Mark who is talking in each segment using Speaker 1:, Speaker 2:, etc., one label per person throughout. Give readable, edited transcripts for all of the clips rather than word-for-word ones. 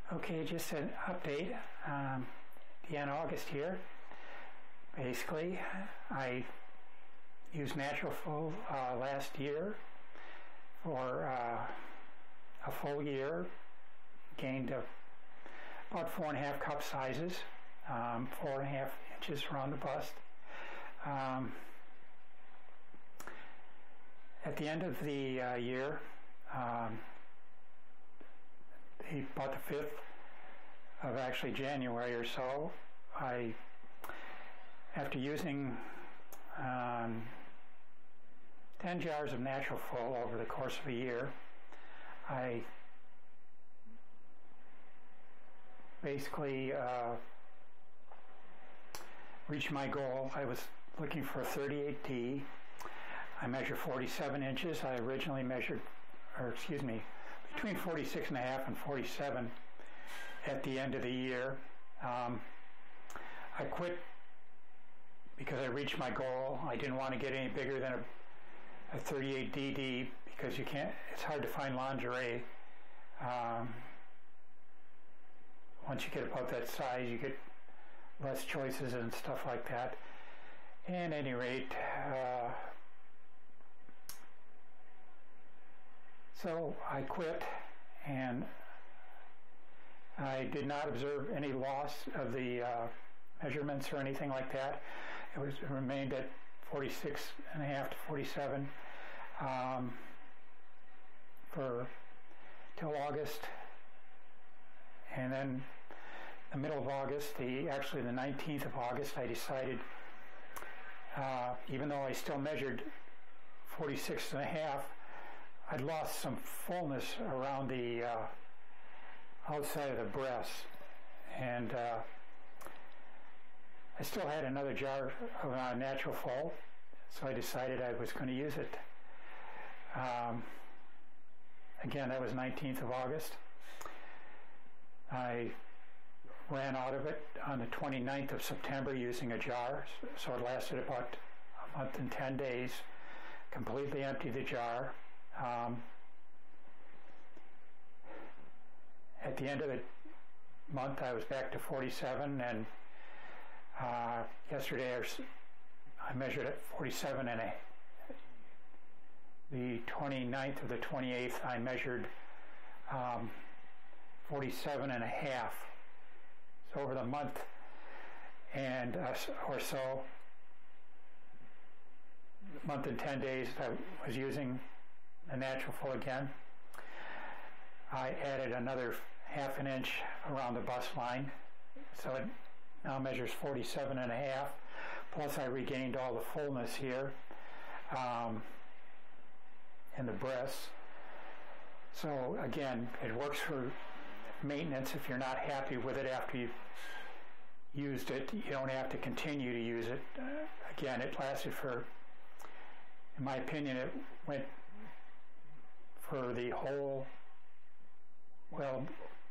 Speaker 1: Okay, just an update. The end of August here. Basically, I used Natural Full last year for a full year. Gained about 4.5 cup sizes, 4.5 inches around the bust. At the end of the year, about the 5th of actually January or so, after using 10 jars of Natural Full over the course of a year, I basically reached my goal. I was looking for a 38D. I measured 47 inches. I originally measured, between 46 and a half and 47 at the end of the year. I quit because I reached my goal. I didn't want to get any bigger than a 38DD because it's hard to find lingerie. Once you get about that size, you get less choices and stuff like that. And at any rate, so I quit, and I did not observe any loss of the measurements or anything like that. It remained at 46 and a half to 47 till August, and then the middle of August, actually the 19th of August, I decided, even though I still measured 46 and a half, I'd lost some fullness around the outside of the breast, and I still had another jar of Natural Full, so I decided I was going to use it. Again, that was 19th of August. I ran out of it on the 29th of September using a jar, so it lasted about a month and 10 days. Completely emptied the jar. At the end of the month, I was back to 47, and yesterday I measured at 47 and the 29th or the 28th, I measured 47 and a half. So over the month and or so, month and 10 days, I was using the Natural Full again. I added another half an inch around the bust line, so it now measures 47 and a half, plus I regained all the fullness here in the breasts. So again, it works for maintenance. If you're not happy with it after you've used it, you don't have to continue to use it. Again, it lasted for, in my opinion, it went for the whole, well,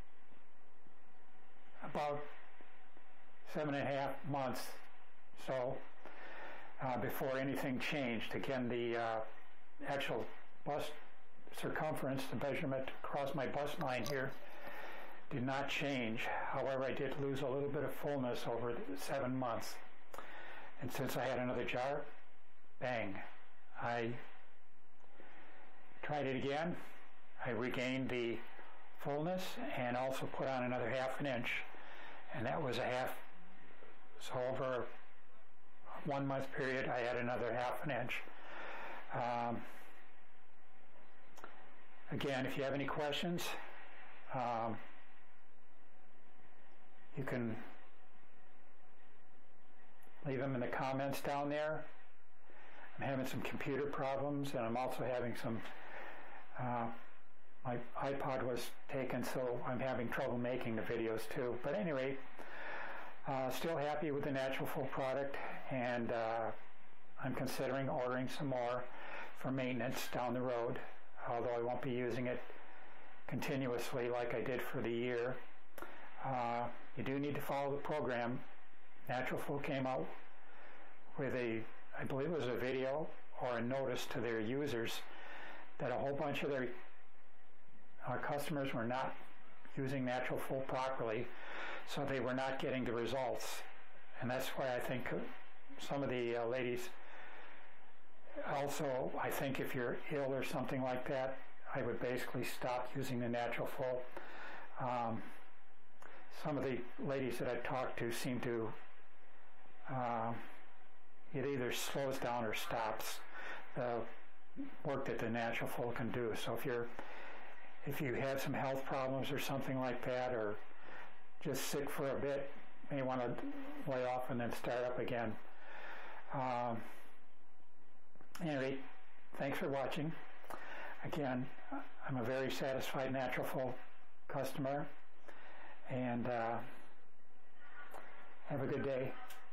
Speaker 1: about 7.5 months, so before anything changed. Again, the actual bust circumference, the measurement across my bust line here, did not change. However, I did lose a little bit of fullness over the 7 months. And since I had another jar, bang, I tried it again. I regained the fullness and also put on another half an inch. And that was a half. So over a 1 month period, I had another half an inch. Again, if you have any questions, you can leave them in the comments down there. I'm having some computer problems, and I'm also having some, my iPod was taken, so I'm having trouble making the videos too. But at any rate, still happy with the Natural Full product, and I'm considering ordering some more for maintenance down the road, although I won't be using it continuously like I did for the year. You do need to follow the program. Natural Full came out with I believe it was a video or a notice to their users that a whole bunch of our customers were not using Natural Full properly, so they were not getting the results. And that's why I think some of the ladies, also, I think if you're ill or something like that, I would basically stop using the Natural Full. Some of the ladies that I talked to seem to, it either slows down or stops the work that the Natural Full can do. So if you have some health problems or something like that, or just sick for a bit, you may want to lay off and then start up again. Anyway, thanks for watching. Again, I'm a very satisfied Natural Full customer, and have a good day.